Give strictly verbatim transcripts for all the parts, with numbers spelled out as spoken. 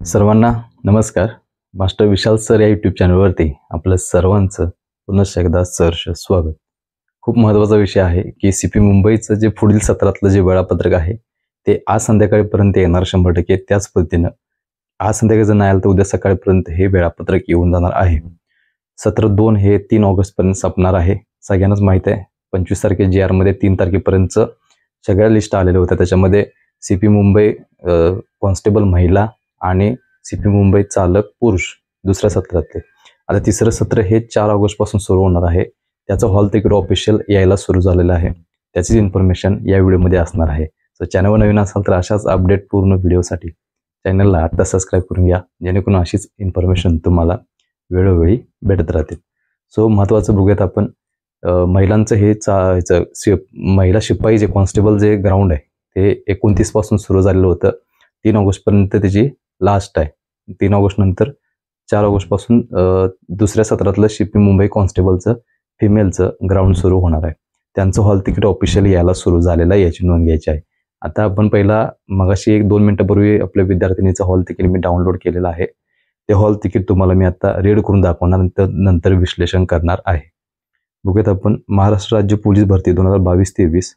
सर्वांना नमस्कार. Master Vishal sir या यूट्यूब चॅनलवरती आपलं सर्वांचं पुनश्च एकदा सहर्ष स्वागत. खूप महत्त्वाचा विषय आहे की सी पी मुंबईचं जे पुढील सत्रातलं जे वेळापत्रक आहे ते आज संध्याकाळपर्यंत येणार शंभर टक्के. त्याच पद्धतीनं आज संध्याकाळी जर नाही आलं तर उद्या सकाळपर्यंत हे वेळापत्रक येऊन जाणार आहे. सत्र दोन हे तीन ऑगस्टपर्यंत संपणार आहे. सगळ्यांनाच माहीत आहे पंचवीस तारखे जी आरमध्ये तीन तारखेपर्यंत सगळ्या लिस्ट आलेल्या होत्या. त्याच्यामध्ये सी पी मुंबई कॉन्स्टेबल महिला आणि सी पी मुंबई चालक पुरुष दुसऱ्या सत्रातले. आता तिसरं सत्र हे चार ऑगस्टपासून सुरू होणार आहे. त्याचं हॉल तिकीट ऑफिशियल यायला सुरू झालेलं आहे. त्याचीच इन्फॉर्मेशन या व्हिडिओमध्ये असणार आहे. सो चॅनलवर नवीन असाल तर अशाच अपडेट पूर्ण व्हिडिओसाठी चॅनलला आता सबस्क्राईब करून घ्या, जेणेकरून अशीच इन्फॉर्मेशन तुम्हाला वेळोवेळी भेटत राहतील. सो महत्त्वाचं बघूयात आपण महिलांचं हे चा ह्याचं शि महिला शिपाई जे कॉन्स्टेबल जे ग्राउंड आहे ते एकोणतीसपासून सुरू झालेलं होतं. तीन ऑगस्टपर्यंत त्याची लास्ट आहे. तीन ऑगस्ट नंतर चार ऑगस्टपासून दुसऱ्या सत्रातलं सी पी मुंबई कॉन्स्टेबलचं फिमेलचं ग्राउंड सुरू होणार आहे. त्यांचं हॉल तिकीट ऑफिशियली यायला सुरू झालेलं आहे, याची नोंद घ्यायची आहे. आता आपण पहिला मगाशी एक दोन मिनटापूर्वी आपल्या विद्यार्थिनीचं हॉल तिकीट मी डाउनलोड केलेलं आहे. ते हॉल तिकीट तुम्हाला मी आता रीड करून दाखवणार, नंतर नंतर विश्लेषण करणार आहे. बघूयात आपण महाराष्ट्र राज्य पोलीस भरती दोन हजार बावीस तेवीस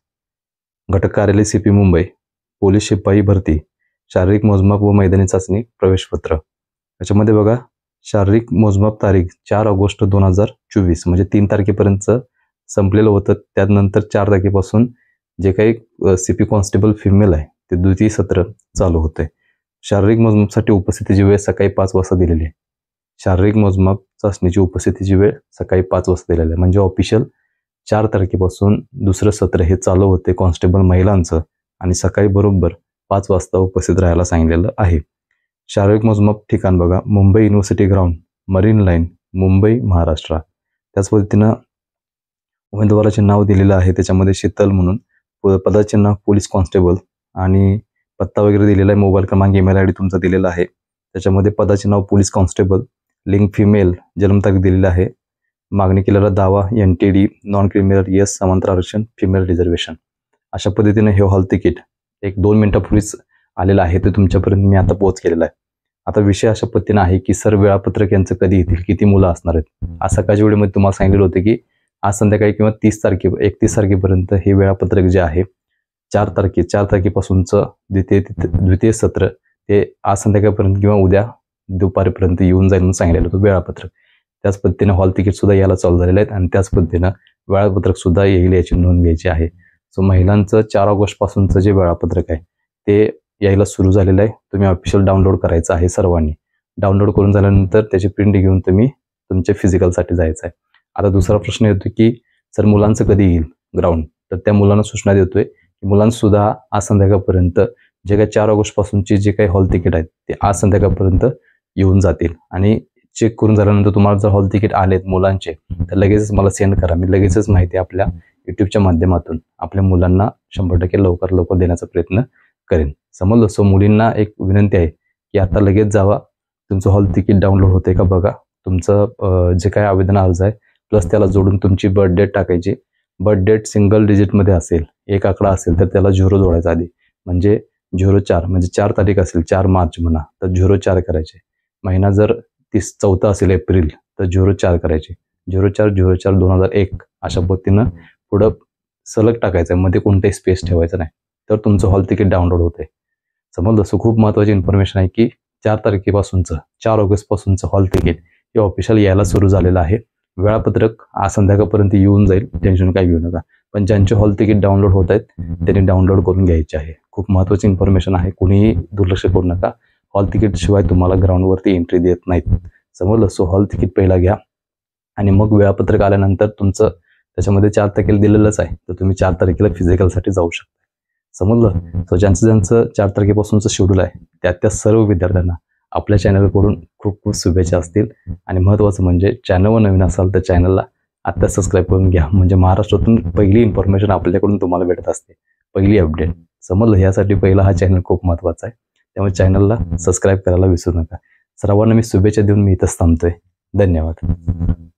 घटक कार्यालय सी पी मुंबई पोलीस शिपाई भरती शारीरिक मोजमाप व मैदानी चाचणी प्रवेशपत्र. त्याच्यामध्ये बघा शारीरिक मोजमाप तारीख चार ऑगस्ट दोन हजार चोवीस म्हणजे तीन तारखेपर्यंत संपलेलं होतं. त्यानंतर चार तारखेपासून जे काही सी पी कॉन्स्टेबल फिमेल आहे ते द्वितीय सत्र चालू होते. शारीरिक मोजमापसाठी उपस्थितीची वेळ सकाळी पाच वाजता दिलेली आहे. शारीरिक मोजमाप चाचणीची उपस्थितीची वेळ सकाळी पाच वाजता दिलेली आहे. म्हणजे ऑफिशियल चार तारखेपासून दुसरं सत्र हे चालू होते कॉन्स्टेबल महिलांचं आणि सकाळी बरोबर पाच वाजता उपस्थित राहायला सांगितलेलं आहे. शारीरिक मोजमाप ठिकाण बघा Mumbai university ground marine line Mumbai Maharashtra. त्याच पद्धतीनं उमेदवाराचे नाव दिलेलं आहे. त्याच्यामध्ये शीतल म्हणून, पदाचे नाव पोलीस कॉन्स्टेबल आणि पत्ता वगैरे दिलेला आहे. मोबाईल क्रमांक ईमेल आय डी तुमचा दिलेला आहे. त्याच्यामध्ये पदाचे नाव पोलीस कॉन्स्टेबल, लिंग फिमेल, जन्मतारीख दिलेला आहे. मागणी केलेला दावा N T D non criminal yes समांतर आरक्षण फिमेल रिझर्वेशन. अशा पद्धतीने हे हॉल तिकीट एक दोन मिनिटापूर्वीच आलेलं आहे ते तुमच्यापर्यंत मी आता पोहोच केलेला आहे. आता विषय अशा पद्धतीने आहे की सर वेळापत्रक यांचं कधी येतील, किती मुलं असणार आहेत. आज सकाळच्या वेळेमध्ये तुम्हाला सांगितलं होतं की आज संध्याकाळी किंवा तीस तारखे एकतीस तारखेपर्यंत हे वेळापत्रक जे आहे चार तारखे चार तारखेपासूनचं द्वितीय द्वितीय सत्र ते आज संध्याकाळपर्यंत किंवा उद्या दुपारीपर्यंत येऊन जाईल म्हणून सांगितलेलं होतं वेळापत्रक. त्याच पद्धतीने हॉल तिकीटसुद्धा यायला चालू झालेले आहेत आणि त्याच पद्धतीनं वेळापत्रकसुद्धा येईल, याची नोंद घ्यायची आहे. सो महिलांचं चार ऑगस्टपासूनचं जे वेळापत्रक आहे ते यायला सुरू झालेलं आहे. तुम्ही ऑफिशियल डाउनलोड करायचं आहे सर्वांनी. डाउनलोड करून झाल्यानंतर त्याची प्रिंट घेऊन तुम्ही तुमच्या फिजिकलसाठी जायचं आहे. आता दुसरा प्रश्न येतो की सर मुलांचं कधी येईल ग्राउंड, तर त्या मुलांना सूचना देतोय की मुलांसुद्धा आज संध्याकाळपर्यंत जे काही चार ऑगस्टपासूनचे जे काही हॉल तिकीट आहेत ते आज संध्याकाळपर्यंत येऊन जातील. आणि चेक करून झाल्यानंतर तुम्हाला जर हॉल तिकीट आलेत मुलांचे तर लगेचच मला सेंड करा. मी लगेचच माहिती आपल्या यूट्यूबच्या माध्यमातून आपल्या मुलांना शंभर टक्के लवकर लवकर देण्याचा प्रयत्न करेन. समजलं. सो मुलींना एक विनंती आहे की आता लगेच जावा, तुमचं हॉल तिकीट डाउनलोड होते का बघा. तुमचं जे काही आवेदन अर्ज आहे प्लस त्याला जोडून तुमची बर्थ डेट टाकायची. बर्थ डेट सिंगल डिजिटमध्ये असेल, एक आकडा असेल तर त्याला झिरो जोडायचा आधी. म्हणजे झिरो चार म्हणजे चार तारीख असेल चार मार्च म्हणा तर झिरो चार करायचे. महिना जर तीस चौथा असेल एप्रिल तर झिरो चार करायचे. झिरो चार झिरो चार दोन हजार एक अशा पद्धतीनं पुढं सलग टाकायचं आहे, मध्ये कोणताही स्पेस ठेवायचं नाही, तर तुमचं हॉल तिकीट डाउनलोड होते. समजलं. सो खूप महत्त्वाची इन्फॉर्मेशन आहे की चार तारखेपासूनचं चार ऑगस्टपासूनचं हॉल तिकीट हे ऑफिशियल यायला सुरू झालेलं आहे. वेळापत्रक आज संध्याकाळपर्यंत येऊन जाईल, टेन्शन काय घेऊ नका. पण ज्यांचे हॉल तिकीट डाउनलोड होत आहेत त्यांनी डाउनलोड करून घ्यायचे आहे. खूप महत्त्वाची इन्फॉर्मेशन आहे, कुणीही दुर्लक्ष करू नका. हॉल तिकीट शिवाय तुम्हाला ग्राउंडवरती एंट्री देत नाहीत. समजलं. सो हॉल तिकीट पहिला घ्या आणि मग वेळापत्रक आल्यानंतर तुमचं त्याच्यामध्ये चार तारखेला दिलेलंच आहे तर तुम्ही चार तारखेला फिजिकलसाठी जाऊ शकता. समजलं. सो ज्यांचं ज्यांचं चार तारखेपासूनचं शेड्यूल आहे त्या त्या सर्व विद्यार्थ्यांना आपल्या चॅनलकडून खूप खूप शुभेच्छा असतील. आणि महत्त्वाचं म्हणजे चॅनलवर नवीन असाल तर चॅनलला आत्ता सबस्क्राईब करून घ्या, म्हणजे महाराष्ट्रातून पहिली इन्फॉर्मेशन आपल्याकडून तुम्हाला भेटत असते, पहिली अपडेट. समजलं. ह्यासाठी पहिला हा चॅनल खूप महत्त्वाचा आहे, त्यामुळे चॅनलला सबस्क्राईब करायला विसरू नका. सर्वांना मी शुभेच्छा देऊन मी इथंच थांबतोय. धन्यवाद.